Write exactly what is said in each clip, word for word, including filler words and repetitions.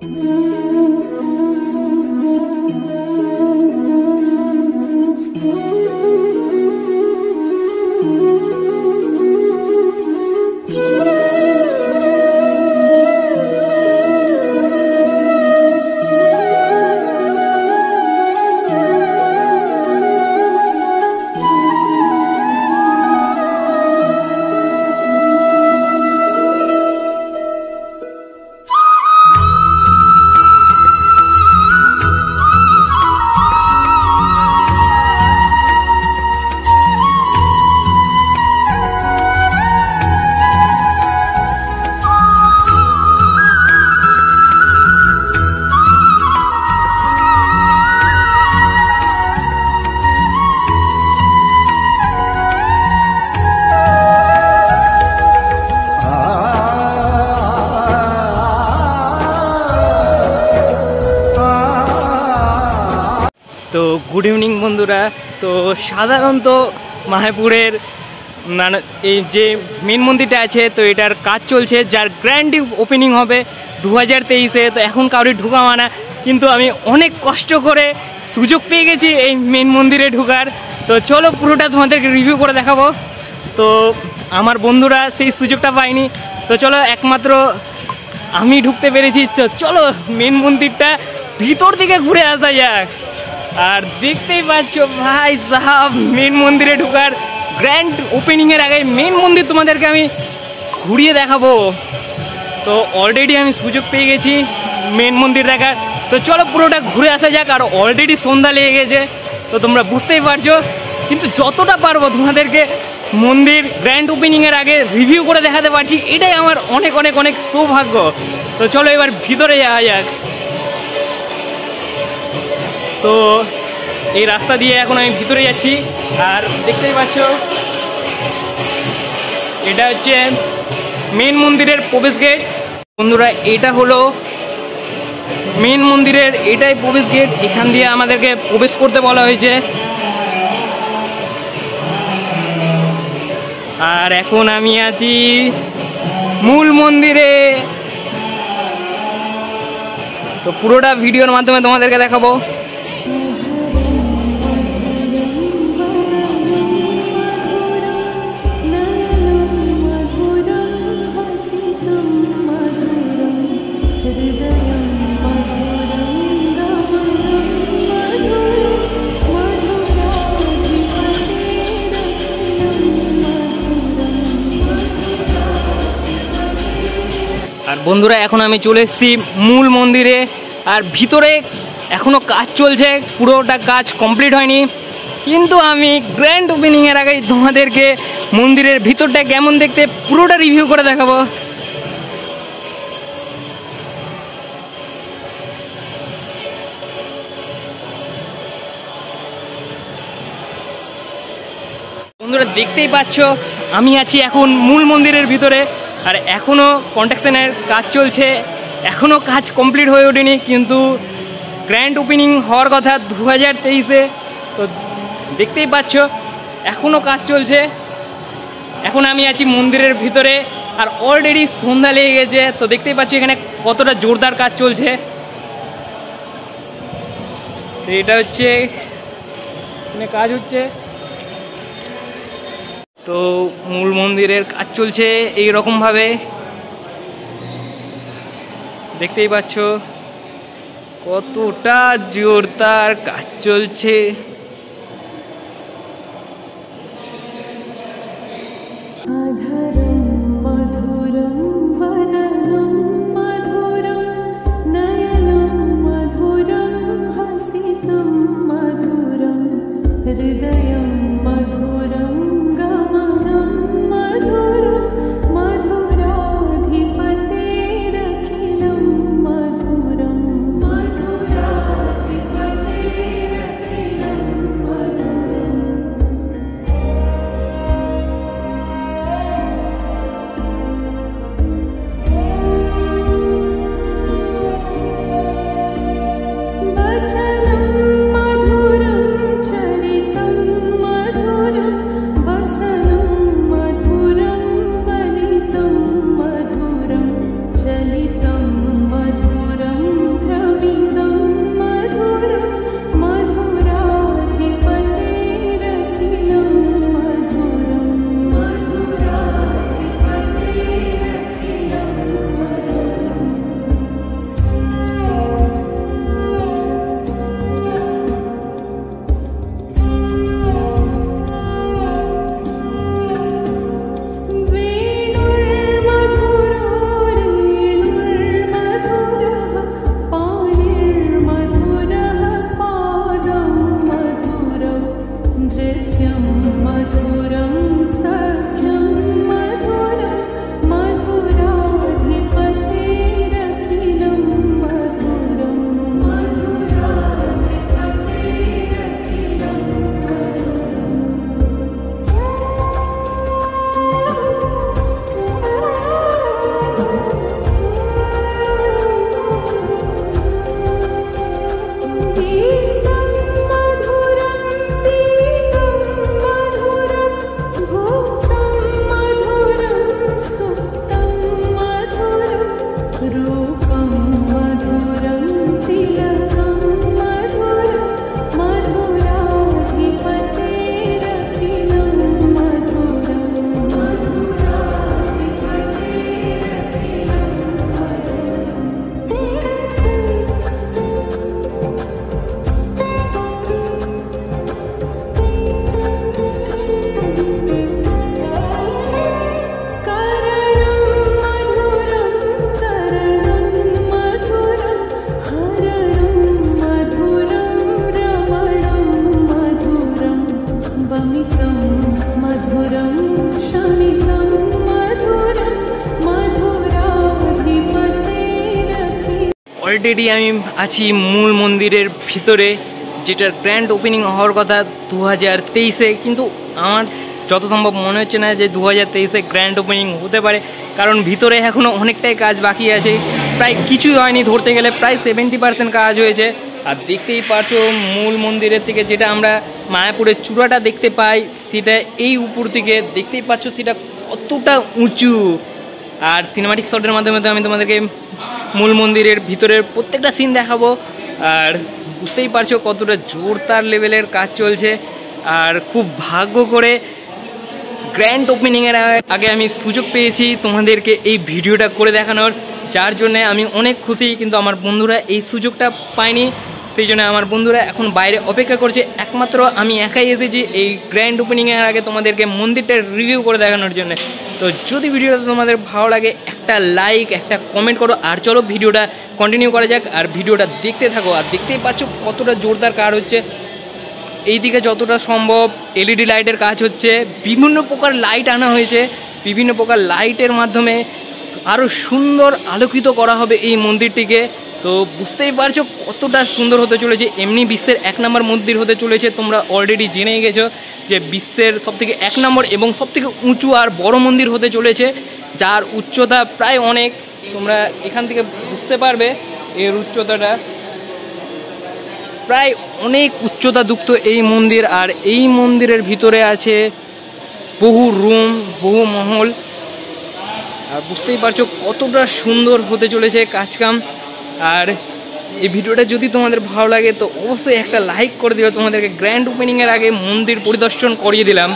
তো good evening বন্ধুরা। তো সাধারণত মায়াপুরের মানে এই যে মেন মন্দিরটা আছে তো এটার কাজ চলছে, যার গ্র্যান্ড ওপেনিং হবে দু হাজার তেইশে। তো এখন কাউরি ঢুকা মানা, কিন্তু আমি অনেক কষ্ট করে সুযোগ পেয়ে গেছি এই মেন মন্দিরে ঢুকার। তো চলো পুরোটা তোমাদেরকে রিভিউ করে দেখাবো। তো আমার বন্ধুরা সেই সুযোগটা পায়নি, তো চলো একমাত্র আমি ঢুকতে পেরেছি। চলো মেন মন্দিরটা ভিতর দিকে ঘুরে আসা যাক। আর দেখতেই পাচ্ছ ভাই সাহাব, মেন মন্দিরে ঢোকার গ্র্যান্ড ওপেনিংয়ের আগে মেন মন্দির তোমাদেরকে আমি ঘুরিয়ে দেখাবো। তো অলরেডি আমি সুযোগ পেয়ে গেছি মেন মন্দির দেখার। তো চলো পুরোটা ঘুরে আসা যাক। আর অলরেডি সন্ধ্যা লেগে গেছে, তো তোমরা বুঝতেই পারছো, কিন্তু যতটা পারবো তোমাদেরকে মন্দির গ্র্যান্ড ওপেনিংয়ের আগে রিভিউ করে দেখাতে পারছি, এটাই আমার অনেক অনেক অনেক সৌভাগ্য। তো চলো এবার ভিতরে যাওয়া যাক। তো এই রাস্তা দিয়ে এখন আমি ভিতরে যাচ্ছি। আর দেখতেই পাচ্ছ এটা হচ্ছে মেন মন্দিরের প্রবেশ গেট। বন্ধুরা এটা হলো মেন মন্দিরের, এটাই প্রবেশ গেট। এখান দিয়ে আমাদেরকে প্রবেশ করতে বলা হয়েছে। আর এখন আমি আছি মূল মন্দিরে। তো পুরোটা ভিডিওর মাধ্যমে তোমাদেরকে দেখাবো। আর বন্ধুরা এখন আমি চলে এসেছি মূল মন্দিরে। আর ভিতরে এখনো কাজ চলছে, পুরোটা কাজ কমপ্লিট হয়নি, কিন্তু আমি গ্র্যান্ড ওপেনিংয়ের আগে তোমাদেরকে মন্দিরের ভিতরটা কেমন দেখতে পুরোটা রিভিউ করে দেখাবো। বন্ধুরা দেখতেই পাচ্ছ আমি আছি এখন মূল মন্দিরের ভিতরে। আর এখনও কনস্ট্রাকশনের কাজ চলছে, এখনও কাজ কমপ্লিট হয়ে ওঠেনি, কিন্তু গ্র্যান্ড ওপেনিং হওয়ার কথা দু হাজার তেইশে। তো দেখতেই পাচ্ছ এখনও কাজ চলছে। এখন আমি আছি মন্দিরের ভিতরে, আর অলরেডি সন্ধ্যা লেগে গেছে। তো দেখতেই পাচ্ছ এখানে কতটা জোরদার কাজ চলছে। তো এটা হচ্ছে এখানে কাজ হচ্ছে। তো মূল মন্দিরের কাজ চলছে এই রকম ভাবে, দেখতেই পাচ্ছ কতটা জোরদার কাজ চলছে। रूपं मधुरं तिलकं मधुरं मधुराधिपतेरखिलं मधुरं मधुराधिपतेरखिलं অলরেডি আমি আছি মূল মন্দিরের ভিতরে, যেটার গ্র্যান্ড ওপেনিং হওয়ার কথা দু হাজার তেইশে, কিন্তু আমার যত সম্ভব মনে হচ্ছে না যে দু হাজার তেইশে গ্র্যান্ড ওপেনিং হতে পারে, কারণ ভিতরে এখনও অনেকটাই কাজ বাকি আছে। প্রায় কিছুই হয়নি, ধরতে গেলে প্রায় সেভেন্টি পার্সেন্ট কাজ হয়েছে। আর দেখতেই পারছো মূল মন্দিরের থেকে যেটা আমরা মায়াপুরের চূড়াটা দেখতে পাই, সেটা এই উপর থেকে দেখতেই পাচ্ছ সেটা কতটা উঁচু। আর সিনেমাটিক শটের মাধ্যমে তো আমি তোমাদেরকে মূল মন্দিরের ভিতরের প্রত্যেকটা সিন দেখাবো। আর বুঝতেই পারছো কতটা জোরদার লেভেলের কাজ চলছে। আর খুব ভাগ্য করে গ্র্যান্ড ওপেনিংয়ের আগে আমি সুযোগ পেয়েছি তোমাদেরকে এই ভিডিওটা করে দেখানোর, যার জন্যে আমি অনেক খুশি। কিন্তু আমার বন্ধুরা এই সুযোগটা পায়নি, সেই জন্য আমার বন্ধুরা এখন বাইরে অপেক্ষা করছে। একমাত্র আমি একাই এসেছি এই গ্র্যান্ড ওপেনিংয়ের আগে তোমাদেরকে মন্দিরটা রিভিউ করে দেখানোর জন্য। তো যদি ভিডিওটা তোমাদের ভালো লাগে একটা লাইক একটা কমেন্ট করো। আর চলো ভিডিওটা কন্টিনিউ করা যাক, আর ভিডিওটা দেখতে থাকো। আর দেখতেই পাচ্ছ কতটা জোরদার কাজ হচ্ছে। এইদিকে যতটা সম্ভব এলইডি লাইটের কাজ হচ্ছে, বিভিন্ন প্রকার লাইট আনা হয়েছে, বিভিন্ন প্রকার লাইটের মাধ্যমে আরও সুন্দর আলোকিত করা হবে এই মন্দিরটিকে। তো বুঝতেই পারছো কতটা সুন্দর হতে চলেছে। এমনি বিশ্বের এক নম্বর মন্দির হতে চলেছে, তোমরা অলরেডি জেনেই গেছো যে বিশ্বের সবথেকে এক নম্বর এবং সবথেকে উঁচু আর বড় মন্দির হতে চলেছে, যার উচ্চতা প্রায় অনেক। তোমরা এখান থেকে বুঝতে পারবে এর উচ্চতাটা প্রায় অনেক উচ্চতা যুক্ত এই মন্দির। আর এই মন্দিরের ভিতরে আছে বহু রুম, বহু মহল। আর বুঝতেই পারছো কতটা সুন্দর হতে চলেছে কাজকাম। আর এই ভিডিওটা যদি তোমাদের ভালো লাগে তো অবশ্যই একটা লাইক করে দিও। তোমাদেরকে গ্র্যান্ড ওপেনিংয়ের আগে মন্দির পরিদর্শন করিয়ে দিলাম।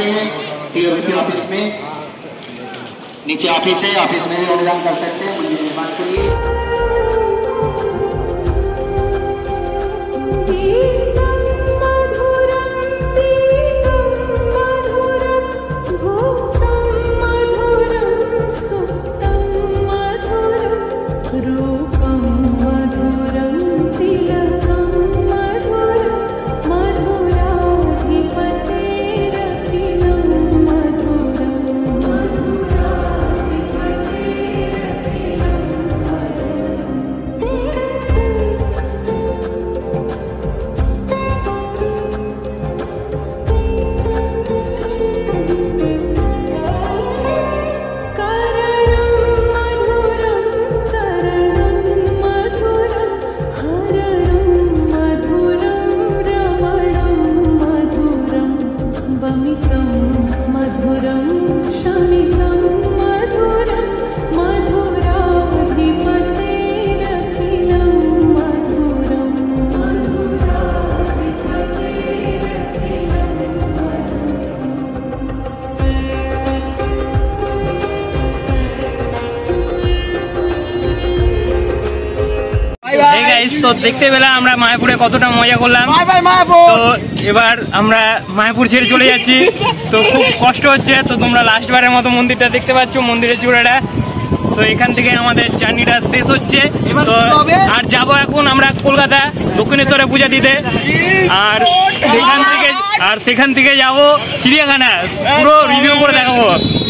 हैं टीओपी ऑफिस में, नीचे ऑफिस है, ऑफिस में भी आवेदन कर सकते हैं मंदिर निर्माण के लिए। गीतं मधुरं पीतं मधुरं भुक्तं मधुरं सुप्तं मधुरं रूपं मधुरं तिलकं मधुरं मधुराधिपतेरखिलं मधुरं Hey guys, তো দেখতে পেলাম আমরা মায়াপুরে কতটা মজা করলাম। তো এবার আমরা মায়াপুর ছেড়ে চলে যাচ্ছি, তো খুব কষ্ট হচ্ছে। তো তোমরা লাস্ট বারের মতো মন্দিরটা দেখতে পাচ্ছ, মন্দিরের চূড়াটা। তো এখান থেকে আমাদের জার্নিটা শেষ হচ্ছে। তো আর যাবো এখন আমরা কলকাতা দক্ষিণেশ্বরে পূজা দিতে, আর সেখান থেকে আর সেখান থেকে যাবো চিড়িয়াখানা, পুরো রিভিউ করে দেখাবো।